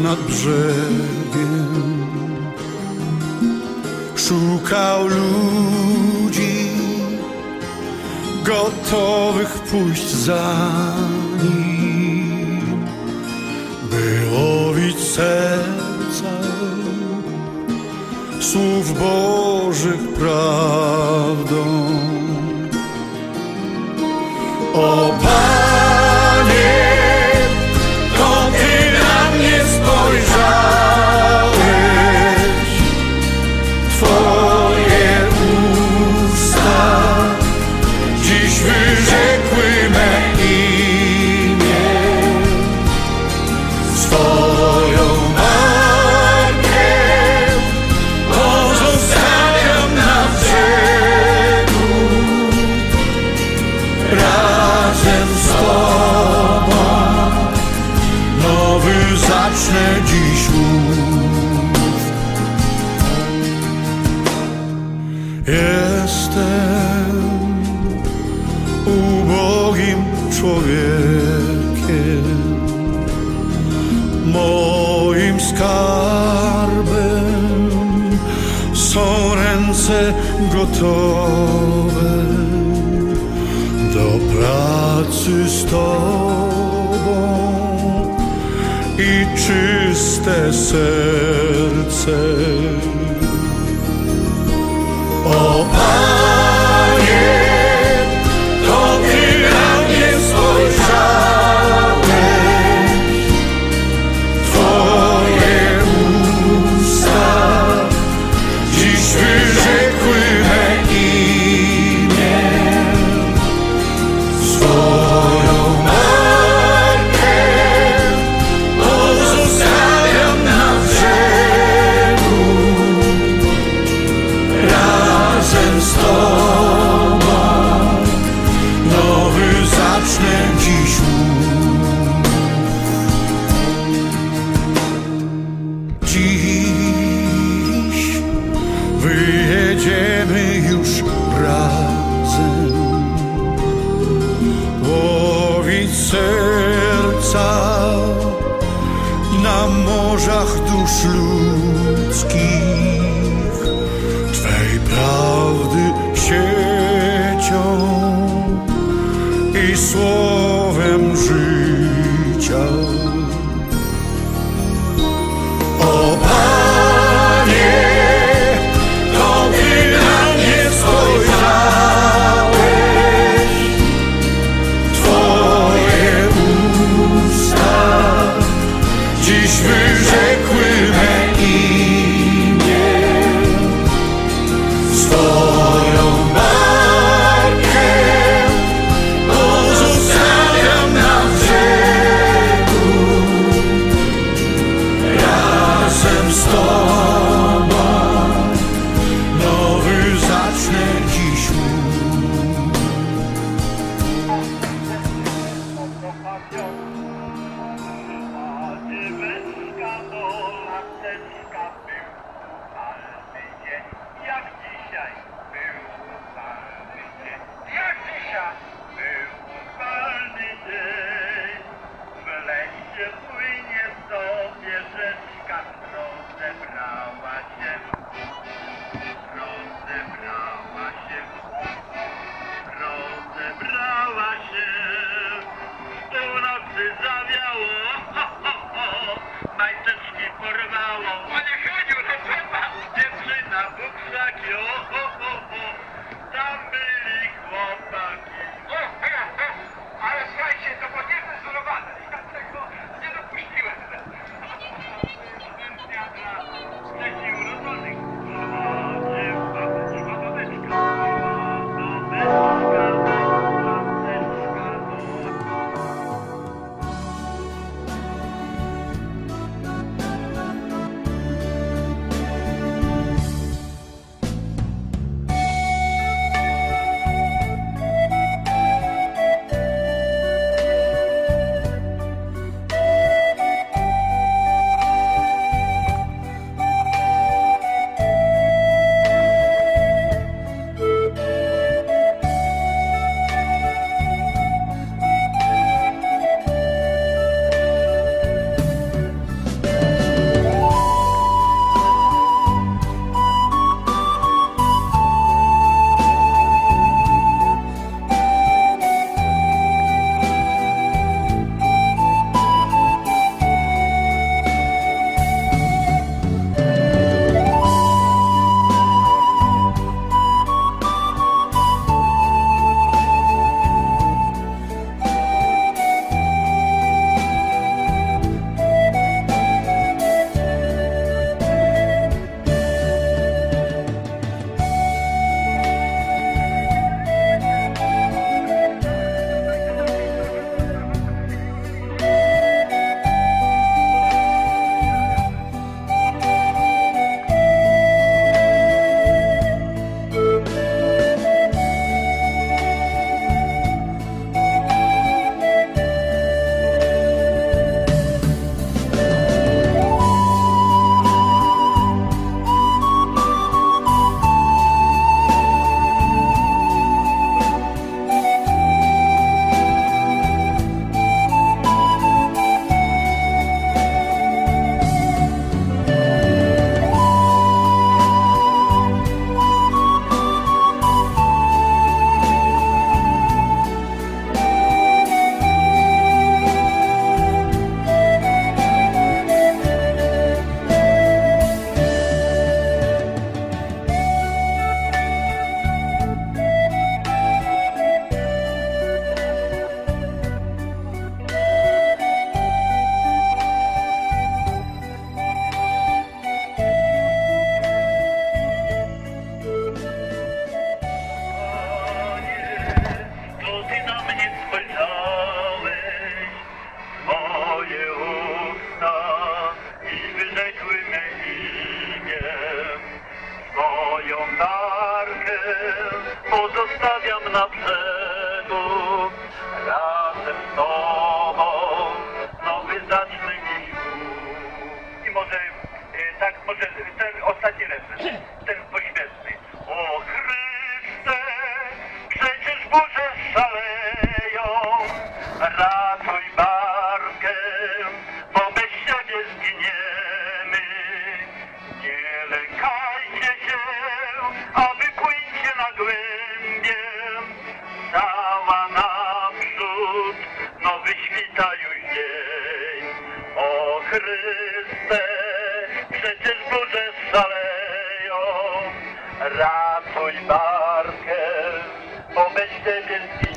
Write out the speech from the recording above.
nad brzegiem, szukał ludzi gotowych pójść za nim, by łowić serca słów Bożych prawdą. O Panie, to Ty na mnie spojrzałeś, Twoje usta dziś wyrzekły me imię, swoją markę pozostawiam na brzegu. Razem z Tobą nowy zacznę dziś łów. Jestem ubogim człowiekiem, moim skarbem są ręce gotowe do pracy z Tobą i czyste serce. O Panie, to Ty na mnie spojrzałeś, Twoje usta dziś wyrzekły me imię, swoją markę pozostawiam na brzegu. Razem z Tobą nowy zacznę dziś łów. Dziś wyjedziemy już razem łowić serca na morzach dusz ludzkich, Twej prawdy siecią i słowem życia. O Panie, to Ty na mnie spojrzałeś, pozostawiam na brzegu. Razem z Tobą nowy zacznę dziś. I może, tak, może ten ostatni refren, ten poświętny. O Chryste, przecież burze szaleją, ratuj barkę, bo bez Ciebie zginiemy. Nie lękajcie się, a wypłyńcie na głębie, cała naprzód, nowy świta już dzień. O Chryste, przecież burze szaleją, ratuj barkę, bo bez Ciebie zginiemy.